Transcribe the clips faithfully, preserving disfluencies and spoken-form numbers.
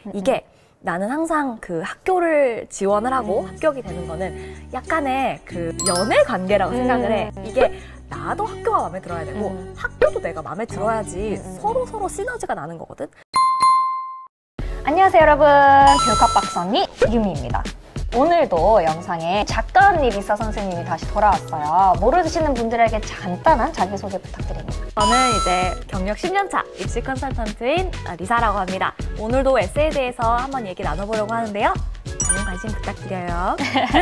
이게 나는 항상 그 학교를 지원을 하고 합격이 되는 거는 약간의 그 연애 관계라고 생각을 해. 이게 나도 학교가 마음에 들어야 되고 음. 학교도 내가 마음에 들어야지 음. 서로 서로 시너지가 나는 거거든. 안녕하세요 여러분, 교육학 박사언니 유미입니다. 오늘도 영상에 작가 언니 리사 선생님이 다시 돌아왔어요. 모르시는 분들에게 간단한 자기소개 부탁드립니다. 저는 이제 경력 십 년 차 입시 컨설턴트인 리사라고 합니다. 오늘도 에세이에 대해서 한번 얘기 나눠보려고 하는데요. 많은 관심 부탁드려요.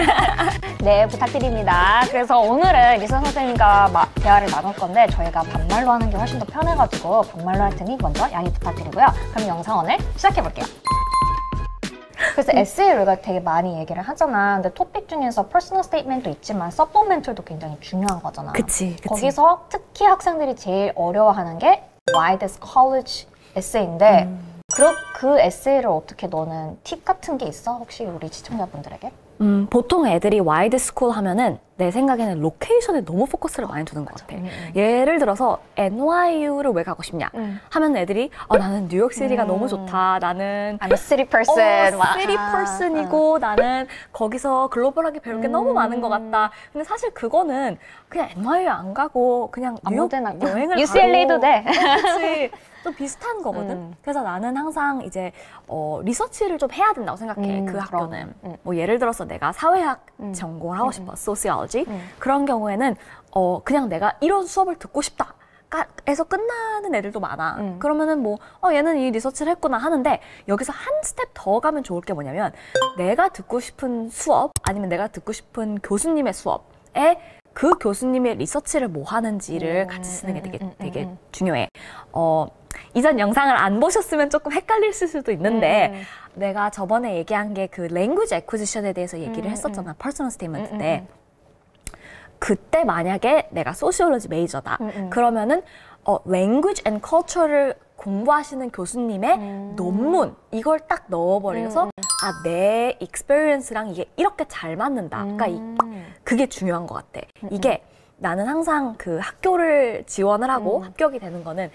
네, 부탁드립니다. 그래서 오늘은 리사 선생님과 마, 대화를 나눌 건데 저희가 반말로 하는 게 훨씬 더 편해가지고 반말로 할 테니 먼저 양해 부탁드리고요. 그럼 영상 오늘 시작해볼게요. 그래서 에세이 우리가 되게 많이 얘기를 하잖아. 근데 토픽 중에서 퍼스널 스테이트먼트도 있지만 서포멘털도 굉장히 중요한 거잖아. 그치, 그치. 거기서 특히 학생들이 제일 어려워하는 게 Why this college 에세이인데 음. 그, 그 에세이를 어떻게 너는 팁 같은 게 있어? 혹시 우리 시청자분들에게? 음, 보통 애들이 Why this school 하면은 내 생각에는 로케이션에 너무 포커스를 많이 두는 것 같아. 음, 음. 예를 들어서 엔와이유를 왜 가고 싶냐 음. 하면 애들이 어, 나는 뉴욕시티가 음. 너무 좋다. 나는 I'm a city person. 어, city person이고 아. 나는 거기서 글로벌하게 배울 게 음. 너무 많은 것 같다. 근데 사실 그거는 그냥 엔와이유 안 가고 그냥 뉴욕 여행을 유씨엘에이도 돼. 그렇지. 좀 비슷한 거거든. 음. 그래서 나는 항상 이제 어, 리서치를 좀 해야 된다고 생각해. 음, 그 학교는. 음. 뭐 예를 들어서 내가 사회학 음. 전공을 하고 싶어. 소시올로지. 음. 그런 경우에는 어, 그냥 내가 이런 수업을 듣고 싶다. 에서 끝나는 애들도 많아. 음. 그러면은 뭐 어, 얘는 이 리서치를 했구나 하는데 여기서 한 스텝 더 가면 좋을 게 뭐냐면 내가 듣고 싶은 수업 아니면 내가 듣고 싶은 교수님의 수업에 그 교수님의 리서치를 뭐 하는지를 음, 같이 쓰는 게 되게, 음, 음, 되게 음. 중요해. 어, 이전 영상을 안 보셨으면 조금 헷갈릴 수도 있는데 음. 내가 저번에 얘기한 게 그 language acquisition에 대해서 얘기를 음, 했었잖아. 음. personal statement 음, 때. 음. 그때 만약에 내가 소시올로지 메이저다. 음, 음. 그러면은 어, language and culture를 공부하시는 교수님의 음. 논문 이걸 딱 넣어버려서 음. 아, 내 experience랑 이게 이렇게 잘 맞는다. 그러니까 이, 그게 중요한 것 같아. 음. 이게 나는 항상 그 학교를 지원을 하고 음. 합격이 되는 거는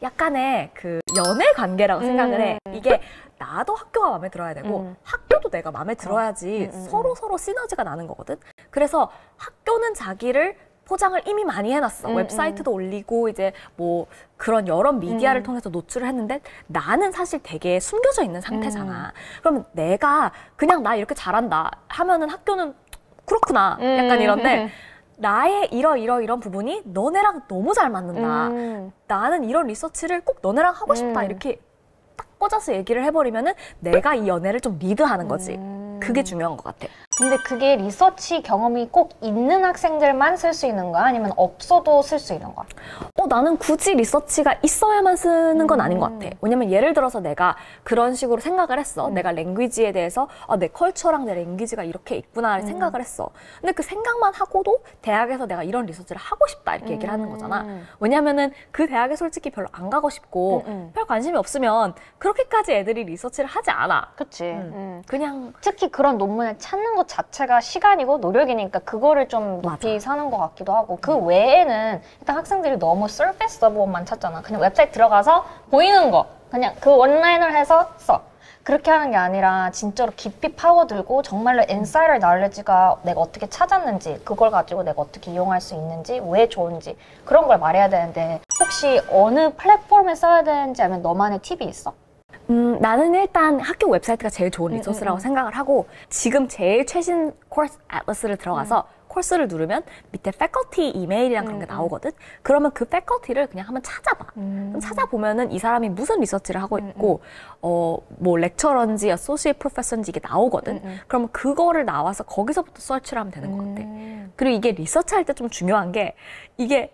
약간의 그 연애 관계라고 음. 생각을 해. 이게 나도 학교가 마음에 들어야 되고 음. 학교도 내가 마음에 들어야지 음. 서로 서로 시너지가 나는 거거든. 그래서 학교는 자기를 포장을 이미 많이 해놨어. 음, 웹사이트도 음. 올리고 이제 뭐 그런 여러 미디어를 음. 통해서 노출을 했는데 나는 사실 되게 숨겨져 있는 상태잖아. 음. 그러면 내가 그냥 나 이렇게 잘한다 하면은 학교는 그렇구나 약간 이런데 음. 나의 이러 이러 이런 부분이 너네랑 너무 잘 맞는다. 음. 나는 이런 리서치를 꼭 너네랑 하고 싶다. 음. 이렇게 딱 꽂아서 얘기를 해버리면은 내가 이 연애를 좀 리드하는 거지. 음. 그게 중요한 것 같아. 근데 그게 리서치 경험이 꼭 있는 학생들만 쓸 수 있는 거야? 아니면 없어도 쓸 수 있는 거야? 어, 나는 굳이 리서치가 있어야만 쓰는 건 음. 아닌 것 같아. 왜냐면 예를 들어서 내가 그런 식으로 생각을 했어. 음. 내가 랭귀지에 대해서 아, 내 컬처랑 내 랭귀지가 이렇게 있구나 음. 생각을 했어. 근데 그 생각만 하고도 대학에서 내가 이런 리서치를 하고 싶다 이렇게 음. 얘기를 하는 거잖아. 왜냐면은 그 대학에 솔직히 별로 안 가고 싶고 음, 음. 별 관심이 없으면 그렇게까지 애들이 리서치를 하지 않아. 그치. 음. 음. 그냥 특히 그런 논문을 찾는 것 자체가 시간이고 노력이니까 그거를 좀 높이 맞아. 사는 것 같기도 하고 그 외에는 일단 학생들이 너무 서비스 서버만 찾잖아. 그냥 웹사이트 들어가서 보이는 거 그냥 그 원라인을 해서 써. 그렇게 하는 게 아니라 진짜로 깊이 파고들고 정말로 인사이더 날레지가 내가 어떻게 찾았는지 그걸 가지고 내가 어떻게 이용할 수 있는지 왜 좋은지 그런 걸 말해야 되는데 혹시 어느 플랫폼에 써야 되는지 아니면 너만의 팁이 있어? 음, 나는 일단 학교 웹사이트가 제일 좋은 리소스라고 음, 음, 음. 생각을 하고 지금 제일 최신 코스 애틀라스를 들어가서 음. 코스를 누르면 밑에 패컬티 이메일이랑 그런 게 음, 나오거든? 그러면 그 패컬티를 그냥 한번 찾아봐. 음. 그럼 찾아보면은 이 사람이 무슨 리서치를 하고 있고 음, 음. 어, 뭐 렉처런지, 어소시에이트 프로페서인지 이게 나오거든? 음, 음. 그러면 그거를 나와서 거기서부터 서치를 하면 되는 것 같아. 음. 그리고 이게 리서치 할 때 좀 중요한 게 이게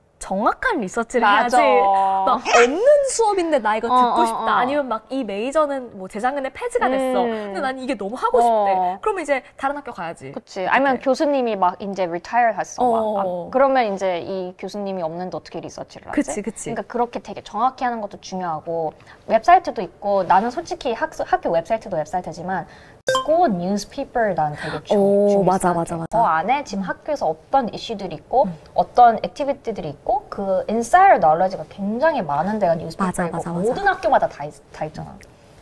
정확한 리서치를 맞아. 해야지 막 없는 수업인데 나 이거 어, 듣고 어, 싶다. 어. 아니면 막 이 메이저는 뭐 재작년에 폐지가 됐어. 음. 근데 난 이게 너무 하고 싶대. 어. 그러면 이제 다른 학교 가야지. 그치. 아니면 교수님이 막 이제 retire 했어. 어. 막. 아, 그러면 이제 이 교수님이 없는데 어떻게 리서치를 하지? 그치, 그치. 그러니까 그렇게 되게 정확히 하는 것도 중요하고 웹사이트도 있고 나는 솔직히 학, 학교 웹사이트도 웹사이트지만 school newspaper 난 되게 중, 오, 중요해. 맞아, 맞아, 맞아. 그 안에 지금 학교에서 어떤 이슈들이 있고 음. 어떤 액티비티들이 있고 그 insider knowledge가 굉장히 많은 데가 뉴스페이퍼이고 맞아, 맞아, 맞아. 모든 학교마다 다, 있, 다 있잖아.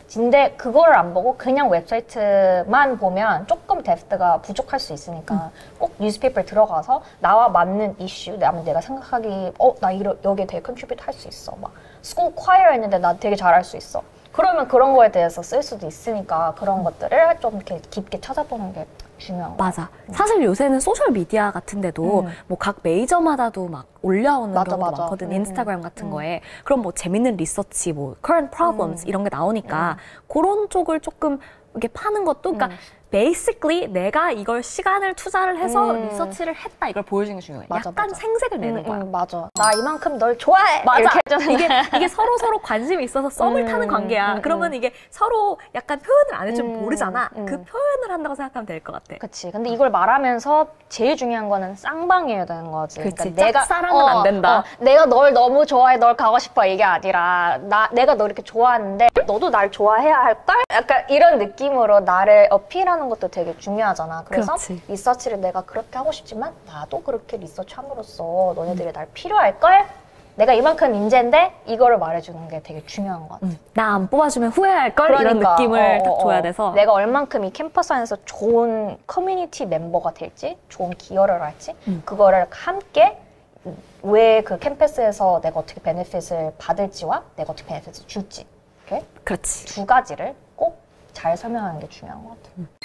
근데 그거를 안 보고 그냥 웹사이트만 보면 조금 데프트가 부족할 수 있으니까 음. 꼭 뉴스페이퍼에 들어가서 나와 맞는 이슈, 내가 생각하기 어, 나 이러, 여기에 되게 컨트리뷰트 할 수 있어. 막 스쿨 콰이어 했는데 나 되게 잘할 수 있어. 그러면 그런 거에 대해서 쓸 수도 있으니까 그런 것들을 좀 이렇게 깊게 찾아보는 게 중요한 거 맞아. 음. 사실 요새는 소셜 미디어 같은데도 음. 뭐 각 메이저마다도 막 올라오는 맞아, 경우도 맞아. 많거든. 음, 인스타그램 같은 음. 거에. 그럼 뭐 재밌는 리서치, 뭐 current problems 음. 이런 게 나오니까 그런 쪽을 조금 이렇게 파는 것도 그러니까 음. basically 내가 이걸 시간을 투자를 해서 음. 리서치를 했다 이걸 보여주는 게 중요해. 맞아, 약간 맞아. 생색을 내는 음, 거야. 음, 맞아. 나 이만큼 널 좋아해. 맞아. 이렇게 해주는 이게 이게 서로 서로 관심이 있어서 썸을 음, 타는 관계야. 음, 그러면 음. 이게 서로 약간 표현을 안 해주면 음, 모르잖아. 음. 그 표현을 한다고 생각하면 될 것 같아. 그치. 근데 이걸 말하면서 제일 중요한 거는 쌍방이어야 되는 거지. 그치. 그러니까 짝사랑은 안 된다. 어, 내가 널 너무 좋아해, 널 가고 싶어 이게 아니라 나 내가 너 이렇게 좋아하는데 너도 날 좋아해야 할걸? 약간 이런 느낌으로 나를 어필하는 것도 되게 중요하잖아. 그래서 그렇지. 리서치를 내가 그렇게 하고 싶지만 나도 그렇게 리서치함으로써 너네들이 음. 날 필요할걸? 내가 이만큼 인재인데 이거를 말해주는 게 되게 중요한 것 같아. 음. 나 안 뽑아주면 후회할걸? 그러니까, 이런 느낌을 어, 어, 딱 줘야 어. 돼서 내가 얼만큼 이 캠퍼스 안에서 좋은 커뮤니티 멤버가 될지, 좋은 기여를 할지, 음. 그거를 함께 왜 그 캠퍼스에서 내가 어떻게 베네핏을 받을지와 내가 어떻게 베네핏을 줄지, 이렇게 그렇지. 두 가지를 꼭 잘 설명하는 게 중요한 것 같아. 음.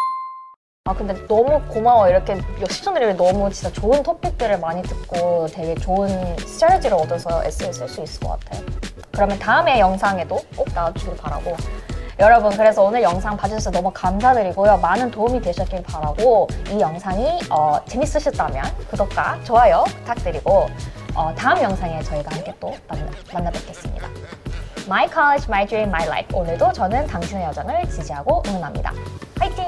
아 근데 너무 고마워. 이렇게 시청자들이 너무 진짜 좋은 토픽들을 많이 듣고 되게 좋은 스트래티를 얻어서 에세이 쓸 수 있을 것 같아. 그러면 다음에 영상에도 꼭 나와주길 바라고. 여러분 그래서 오늘 영상 봐주셔서 너무 감사드리고요. 많은 도움이 되셨길 바라고 이 영상이 어, 재밌으셨다면 구독과 좋아요 부탁드리고 어, 다음 영상에 저희가 함께 또 만나, 만나 뵙겠습니다. My College, My Dream, My Life. 오늘도 저는 당신의 여정을 지지하고 응원합니다. 화이팅!